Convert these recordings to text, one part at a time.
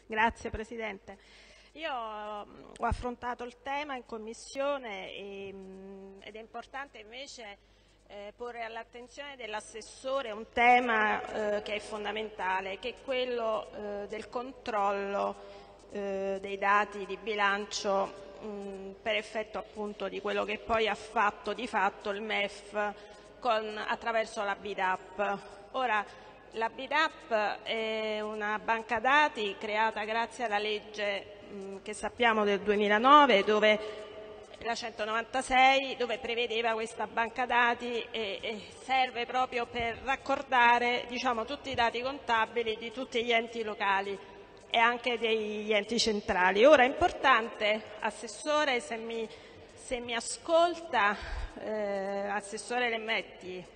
Grazie Presidente. Io ho affrontato il tema in Commissione ed è importante invece porre all'attenzione dell'assessore un tema che è fondamentale, che è quello del controllo dei dati di bilancio per effetto appunto di quello che poi ha fatto di fatto il MEF attraverso la BIDAP. Ora, la BIDAP è una banca dati creata grazie alla legge che sappiamo del 2009, la 196, dove prevedeva questa banca dati e serve proprio per raccordare tutti i dati contabili di tutti gli enti locali e anche degli enti centrali. Ora è importante, Assessore, se mi ascolta, Assessore Lemmetti,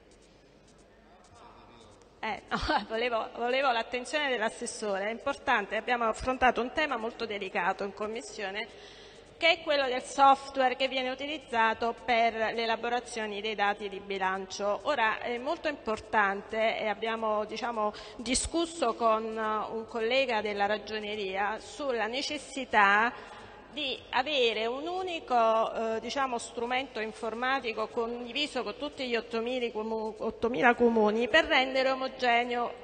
volevo l'attenzione dell'assessore. È importante, abbiamo affrontato un tema molto delicato in Commissione, che è quello del software che viene utilizzato per le elaborazioni dei dati di bilancio. Ora è molto importante e abbiamo discusso con un collega della Ragioneria sulla necessità di avere un unico strumento informatico condiviso con tutti gli 8.000 comuni per rendere omogeneo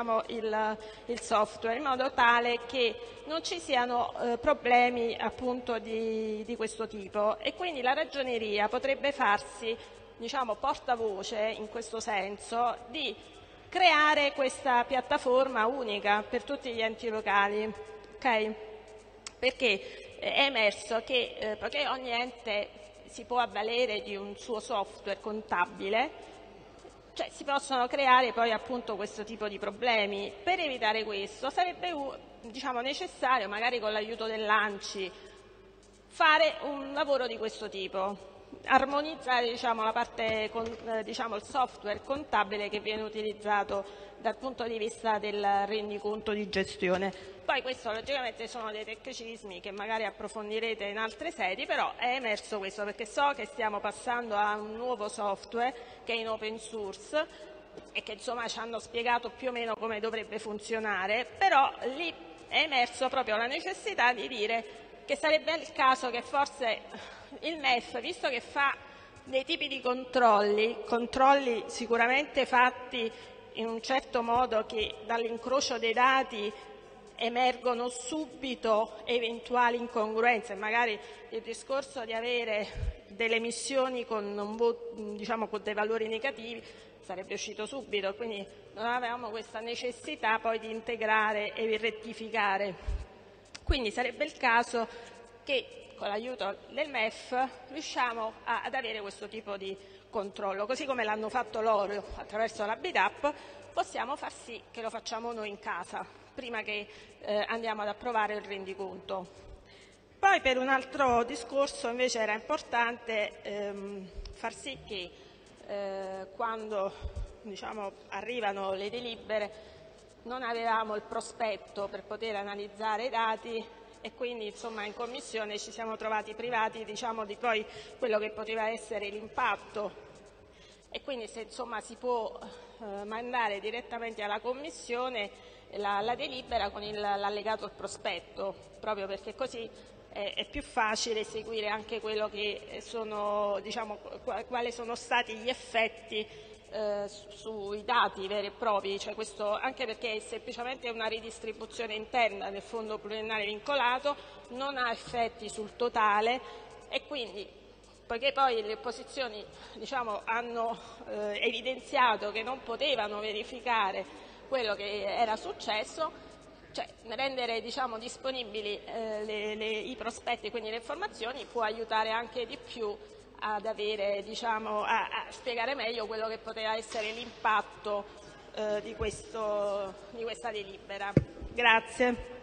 il software, in modo tale che non ci siano problemi appunto di questo tipo, e quindi la Ragioneria potrebbe farsi portavoce in questo senso di creare questa piattaforma unica per tutti gli enti locali, ok? Perché è emerso che poiché ogni ente si può avvalere di un suo software contabile, si possono creare poi appunto questo tipo di problemi. Per evitare questo sarebbe necessario, magari con l'aiuto dell'ANCI, fare un lavoro di questo tipo, armonizzare la parte il software contabile che viene utilizzato dal punto di vista del rendiconto di gestione. Poi questo logicamente sono dei tecnicismi che magari approfondirete in altre sedi, però è emerso questo perché so che stiamo passando a un nuovo software che è in open source e che ci hanno spiegato più o meno come dovrebbe funzionare, però lì è emerso proprio la necessità di dire che sarebbe il caso che forse il MEF, visto che fa dei tipi di controlli sicuramente fatti in un certo modo che dall'incrocio dei dati emergono subito eventuali incongruenze, magari il discorso di avere delle emissioni con dei valori negativi sarebbe uscito subito, quindi non avevamo questa necessità poi di integrare e di rettificare. Quindi sarebbe il caso che con l'aiuto del MEF riusciamo ad avere questo tipo di controllo, così come l'hanno fatto loro attraverso la BIDAP, possiamo far sì che lo facciamo noi in casa prima che andiamo ad approvare il rendiconto. Poi per un altro discorso invece era importante far sì che quando arrivano le delibere non avevamo il prospetto per poter analizzare i dati e quindi in Commissione ci siamo trovati privati di poi quello che poteva essere l'impatto, e quindi se si può mandare direttamente alla Commissione la delibera con l'allegato al prospetto, proprio perché così è più facile seguire anche quello che sono, quali sono stati gli effetti sui dati veri e propri, anche perché è semplicemente una ridistribuzione interna del fondo pluriennale vincolato, non ha effetti sul totale, e quindi poiché poi le opposizioni hanno evidenziato che non potevano verificare quello che era successo, rendere disponibili i prospetti, quindi le informazioni, può aiutare anche di più ad avere, a spiegare meglio quello che poteva essere l'impatto di questa delibera. Grazie.